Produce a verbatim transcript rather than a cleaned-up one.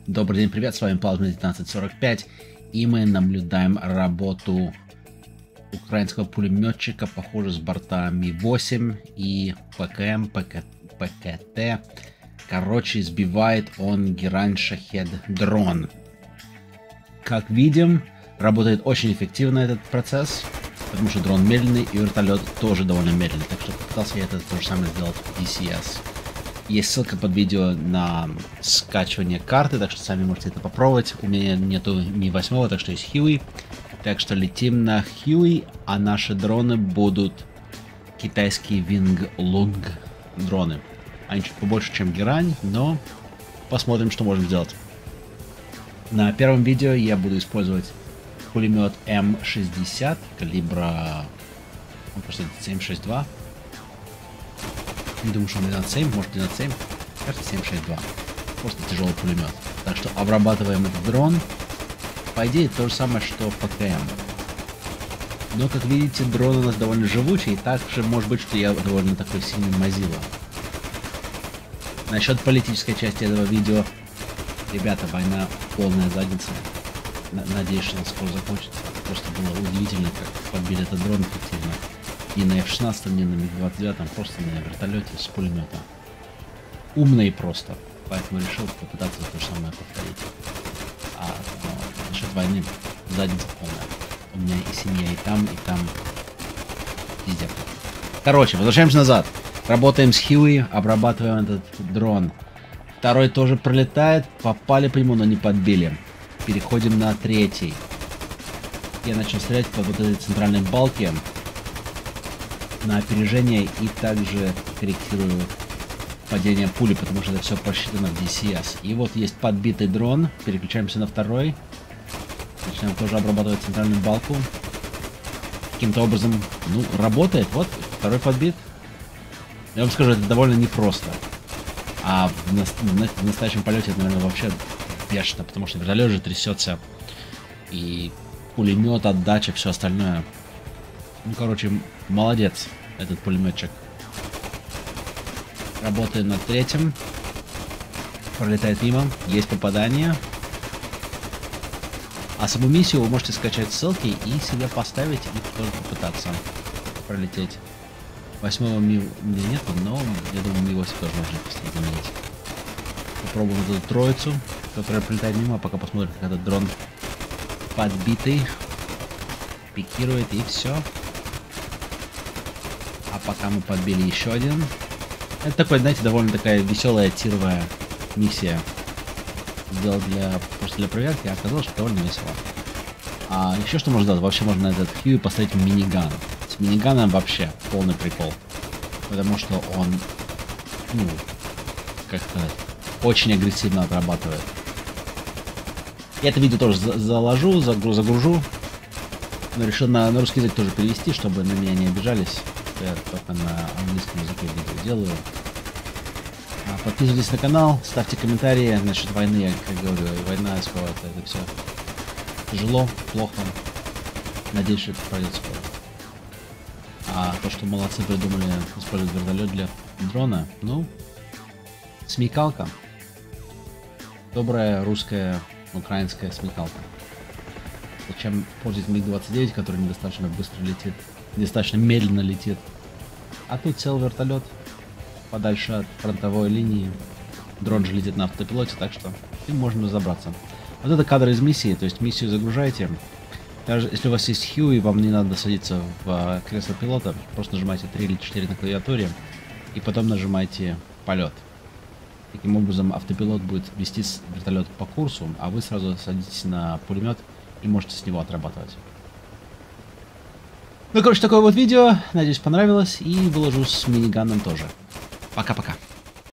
Добрый день, привет, с вами Плазма девятнадцать сорок пять, и мы наблюдаем работу украинского пулеметчика, похоже, с борта Ми восемь и ПКМ, ПК, ПКТ. Короче, сбивает он Герань Шахед дрон. Как видим, работает очень эффективно этот процесс, потому что дрон медленный и вертолет тоже довольно медленный, так что попытался я это то же самое сделать в ди си эс. Есть ссылка под видео на скачивание карты, так что сами можете это попробовать. У меня нету Ми восемь, так что есть Huey. Так что летим на Huey, а наши дроны будут китайские Wing Lung дроны. Они чуть побольше, чем Герань, но посмотрим, что можем сделать. На первом видео я буду использовать пулемет эм шестьдесят калибра семь шесть два. Не думаю, что он двенадцать семь, может двенадцать семь, кажется семь шесть два. Просто тяжелый пулемет. Так что обрабатываем этот дрон. По идее, то же самое, что в ПКМ. Но, как видите, дрон у нас довольно живучий, и также может быть, что я довольно такой сильный мазила. Насчет политической части этого видео. Ребята, война полная задница. Надеюсь, что она скоро закончится. Просто было удивительно, как подбили этот дрон эффективно. Ни на эф шестнадцать, ни на Ми двадцать девять, просто на вертолете с пулемета. Умный просто. Поэтому решил попытаться то же самое повторить. А но, насчет войны задница полная. У меня и семья и там, и там. Везде. Короче, возвращаемся назад. Работаем с Huey, обрабатываем этот дрон. Второй тоже пролетает. Попали по нему, но не подбили. Переходим на третий. Я начал стрелять по вот этой центральной балке на опережение и также корректирую падение пули, потому что это все просчитано в ди си эс. И вот есть подбитый дрон. Переключаемся на второй. Начинаем тоже обрабатывать центральную балку. Каким-то образом, ну, работает. Вот, второй подбит. Я вам скажу, это довольно непросто. А в, на в настоящем полете это, наверное, вообще бешено, потому что вертолет же трясется. И пулемет, отдача, все остальное. Ну, короче, молодец этот пулеметчик. Работает над третьим. Пролетает мимо. Есть попадание. А саму миссию вы можете скачать ссылки и себе поставить и тоже попытаться пролететь. Восьмого Ми у меня нет, но я думаю, Ми восемь тоже можно быстрее заменить. Попробуем эту троицу, которая прилетает мимо, пока посмотрим, как этот дрон подбитый. Пикирует и все. А пока мы подбили еще один. Это такой, знаете, довольно такая веселая тировая миссия. Сделал для, просто для проверки, а оказалось, что довольно весело. А еще что можно сделать? Вообще можно на этот Huey поставить миниган. С миниганом вообще полный прикол. Потому что он, ну, как сказать, очень агрессивно отрабатывает. Я это видео тоже за заложу, загру загружу. Но решил на, на русский язык тоже перевести, чтобы на меня не обижались. Я только на английском языке видео делаю. А, подписывайтесь на канал, ставьте комментарии насчет войны. Я как говорю, война скоро, это, это все тяжело, плохо. Надеюсь, что это пройдет скоро. А то, что молодцы придумали использовать вертолет для дрона, ну, смекалка. Добрая русская, украинская смекалка. Зачем пользовать Ми двадцать девять, который недостаточно быстро летит, недостаточно медленно летит. А тут целый вертолет подальше от фронтовой линии. Дрон же летит на автопилоте, так что им можно разобраться. Вот это кадр из миссии, то есть миссию загружаете. Даже если у вас есть Huey, вам не надо садиться в кресло пилота, просто нажимаете три или четыре на клавиатуре и потом нажимаете полет. Таким образом автопилот будет вести вертолет по курсу, а вы сразу садитесь на пулемет и можете с него отрабатывать. Ну, короче, такое вот видео. Надеюсь, понравилось. И выложу с миниганом тоже. Пока-пока.